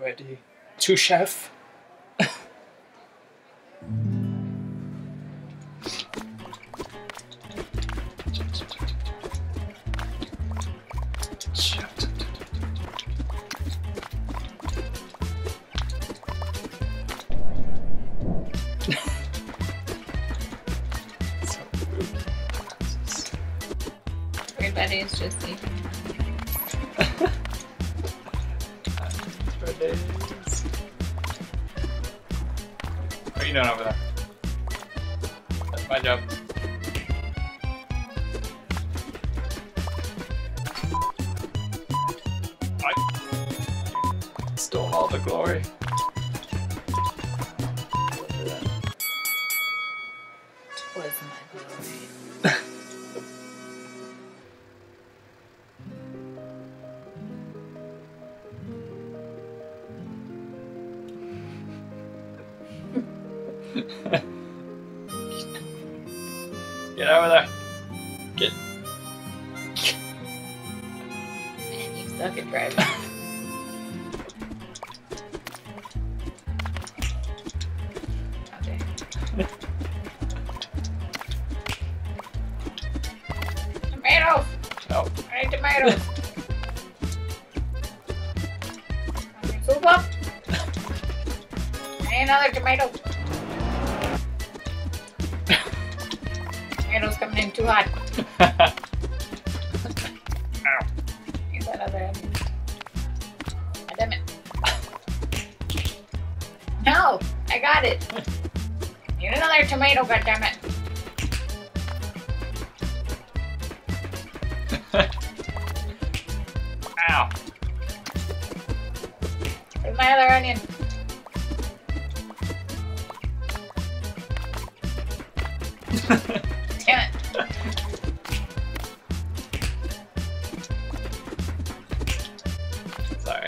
ready to chef. Everybody is just eating. For days. What are you doing over there? That's my job. I stole all the glory. Twas my glory. Get over there. Get. Man, you suck at driving. Okay. Tomatoes! No. I need tomatoes! Soup up! I need another tomato. Tomatoes coming in too hot. Ow. Need that other end. God damn it. No! I got it! Need another tomato, goddammit. Ow. Where's my other onion? Damn it. Sorry.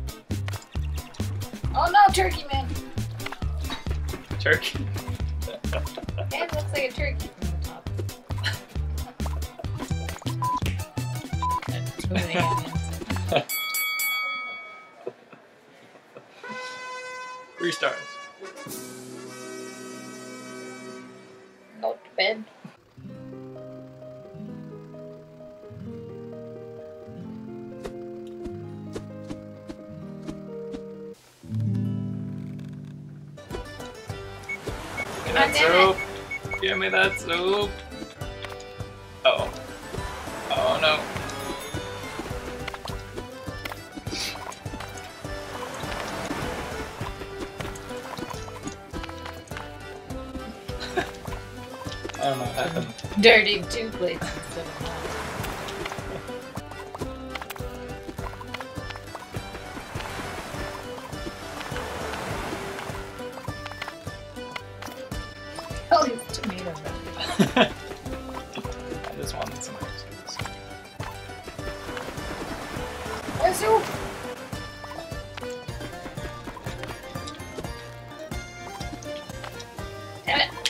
Oh no, turkey man. Turkey. Yeah, it looks like a turkey from the top. That's too many onions. 3 stars. Go to bed. Give me that soup. Give me that soup. Uh oh. Oh no. I don't know what happened. Dirty 2 plates instead of 1. Oh, these tomatoes. I just wanted some extras. There's soup! Damn it!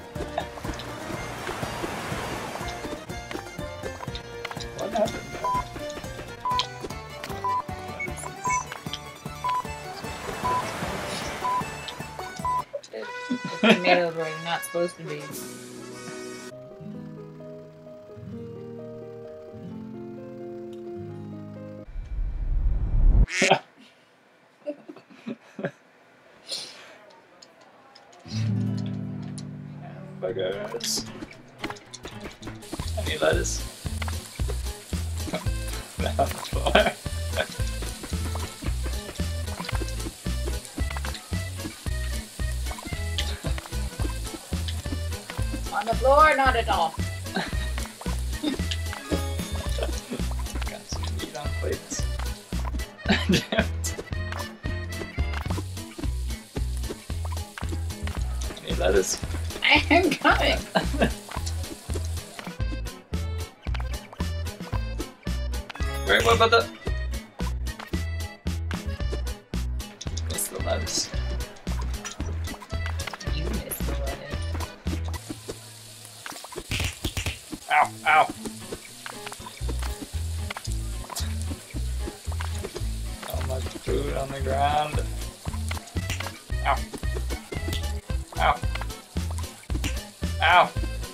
What happened there? What is this? The tomatoes were not supposed to be. Hamburgers. I need lettuce. That on the floor. On the floor, not at all. Got some meat on plates. Damn it. I need lettuce. I am coming. Wait, what about the... What's the lettuce? You missed the lettuce. Ow, ow. So much food on the ground. Ow. Ow. Ow.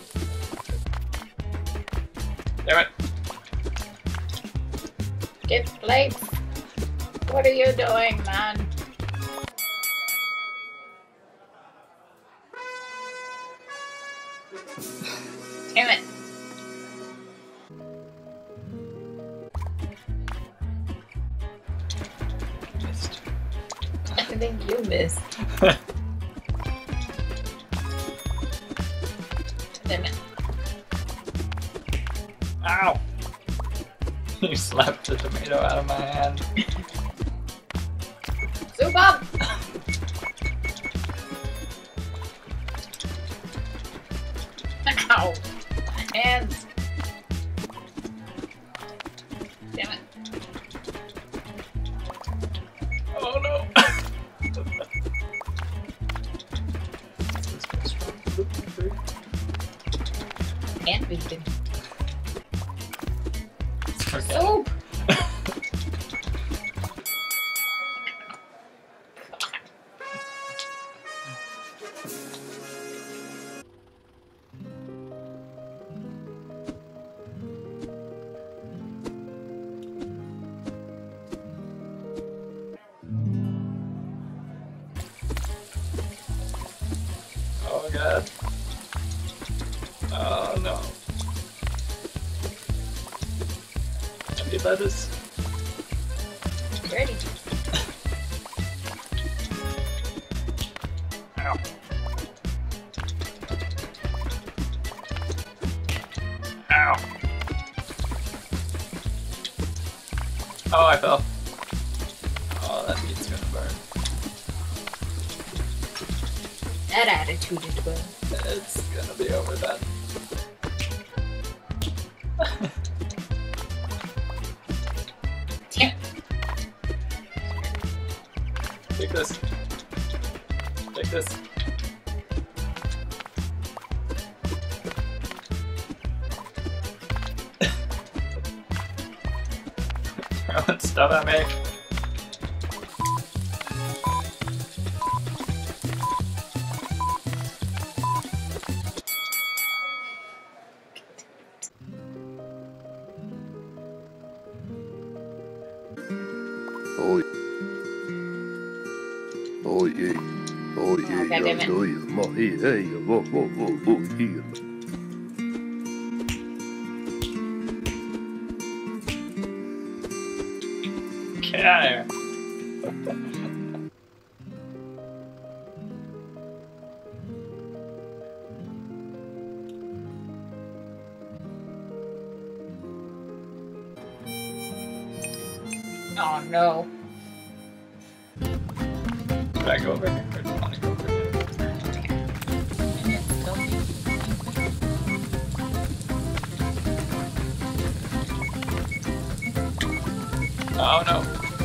Damn it. Get plates. What are you doing, man? Damn it. Missed. I think you missed. Damn it. Ow! You slapped the tomato out of my hand. Soup up! Ow! My hands. Damn it. Oh no! And vegan. Okay. Soup! Oh god. Oh no. Happy lettuce. Ready. Ow. Ow. Oh, I fell. Oh, that meat's gonna burn. That attitude is well. It's gonna be over then. Damn it. Take this. Take this. Throwing stuff at me. Oh, oh yeah, oh yeah, God damn it. oh yeah, mo hey hey, whoa here. Get out of here. Oh no. Should I go over here or do you want to go over here? Oh no.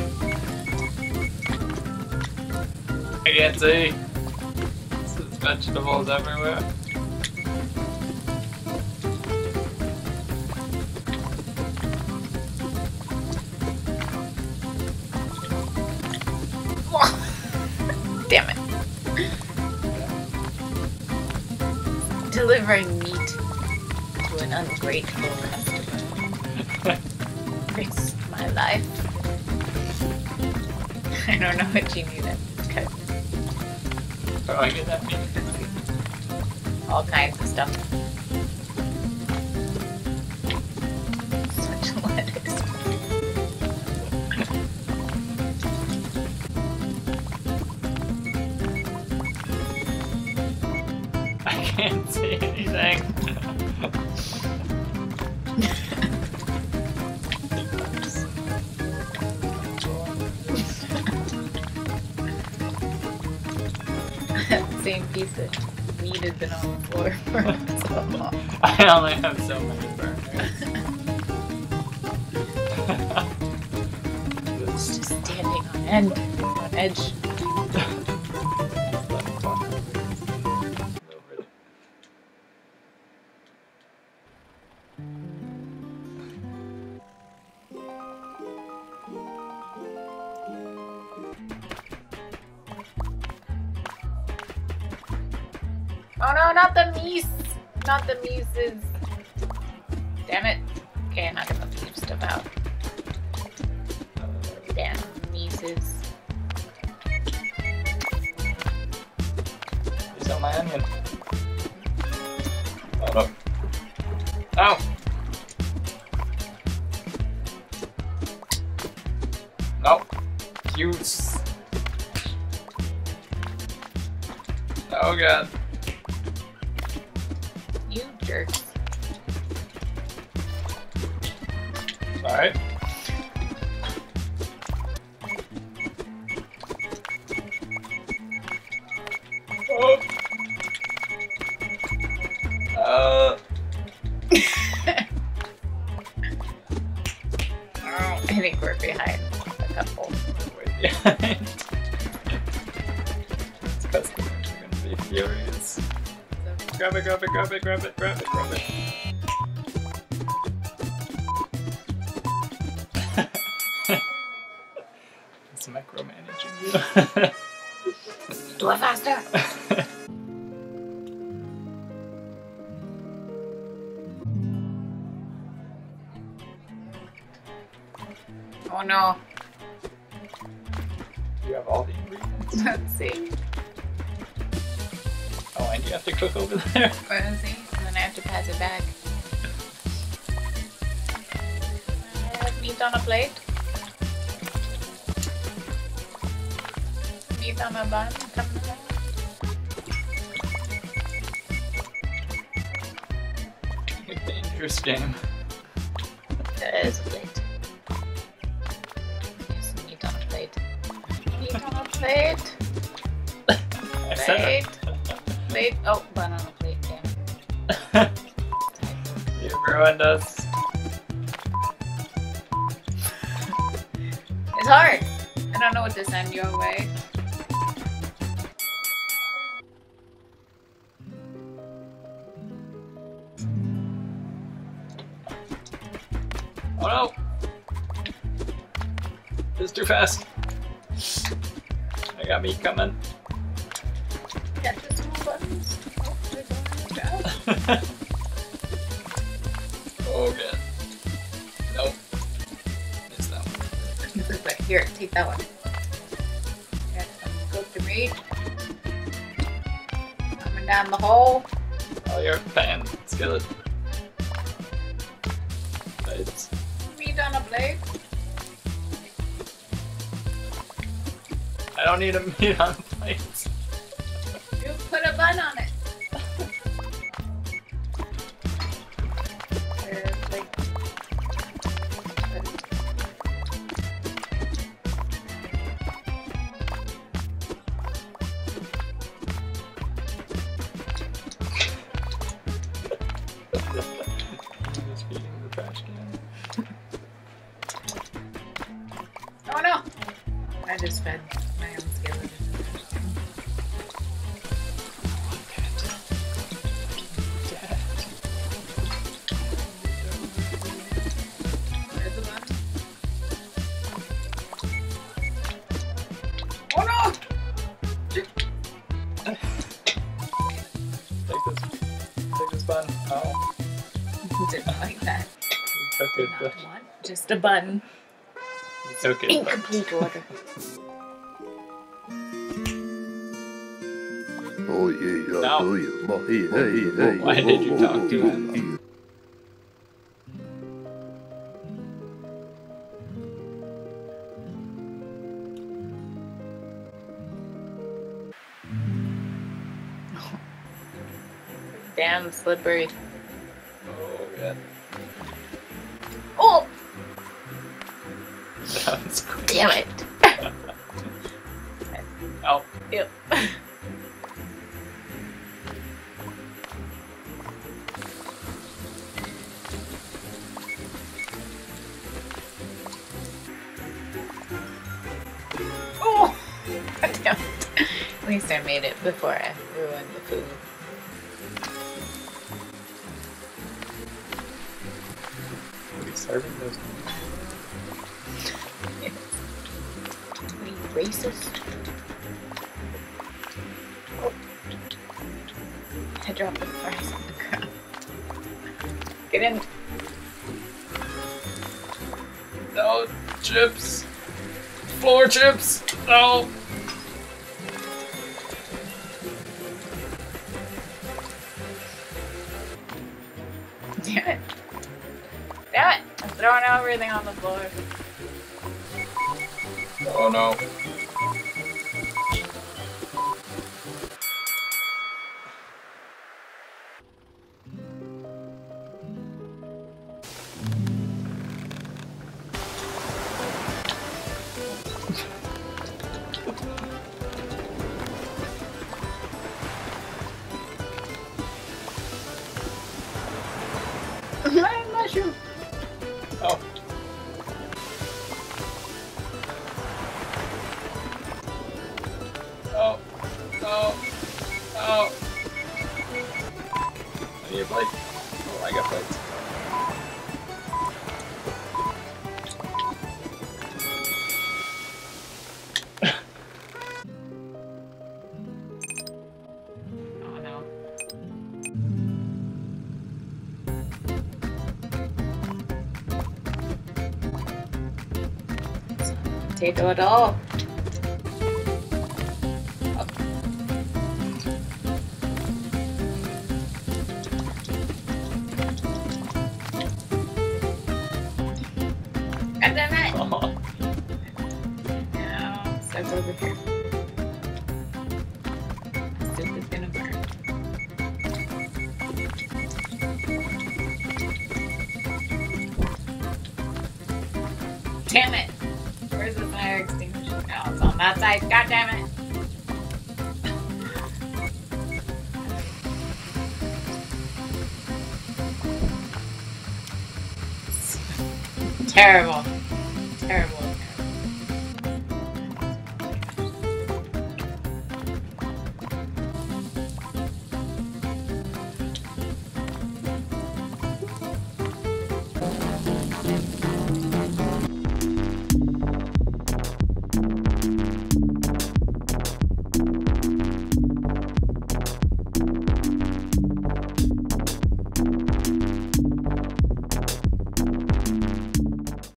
I can't see. There's vegetables everywhere. Damn it. Delivering meat to an ungrateful customer. Risks my life. I don't know what you need. Okay. Oh, I get that meat. All kinds of stuff. Such lettuce. I can't see anything. Same piece of meat has been on the floor for so long. I only have so many burners. It's just standing on end, on edge. Oh no, not the meese! Not the meeses. Damn it. Okay, I'm not gonna leave stuff out. Damn meeses. He's on my onion. Oh no. Ow! No. Use. Oh god. You jerks. Alright. Oh. I think we're behind a couple. Way behind. These customers are gonna be furious. Grab it, grab it, grab it, grab it, grab it, grab it. It's micromanaging you. Do it faster! Oh no. You have all the ingredients. Let's see. Oh, and you have to cook over there. Let's see. And then I have to pass it back. Meat on a plate. Meat on a bun. Coming along. A dangerous game. There is a plate. Yes, meat on a plate. Meat on a plate. I said Plate. Plate. Oh, bun on a plate. Damn. it. You ruined us. It's hard. I don't know what to send your way. Oh no! It's too fast. I got meat coming. Got the small buttons. Oh, they're going down. Oh god. Nope. Missed that one. Here, take that one. Got some cooked meat. Coming down the hole. Oh, your pan skillet. Plates. Meat on a plate. I don't need a meat on plate. You put a bun on it. There's like... Just feeding the trash can. Oh no! I just fed my own skeleton. Where's the bun? Oh no! Take this bun. Oh. Didn't like that. You took it, but Not one, just a bun. you took it. In but- complete order. Oh yeah, No. oh yeah, oh, hey, hey, Why did you talk to him? Damn slippery. Oh god. Oh! That was cool. Damn it! Oh. Yep. Oh! God damn it. At least I made it before I ruined the food. Are we serving those? Are you racist? drop the fries on the ground. Get in. No, chips. Floor chips. No. Damn it. Damn it. I'm throwing everything on the floor. Oh no. Mushroom. Oh. Oh. Oh. Oh. I need a plate. Oh, I got plates. Oh no. Potato at all. God damn it! Oh. No, step over here. Soup is gonna burn. Damn it! Where's the fire extinguisher? No, it's on that side. God damn it! Terrible.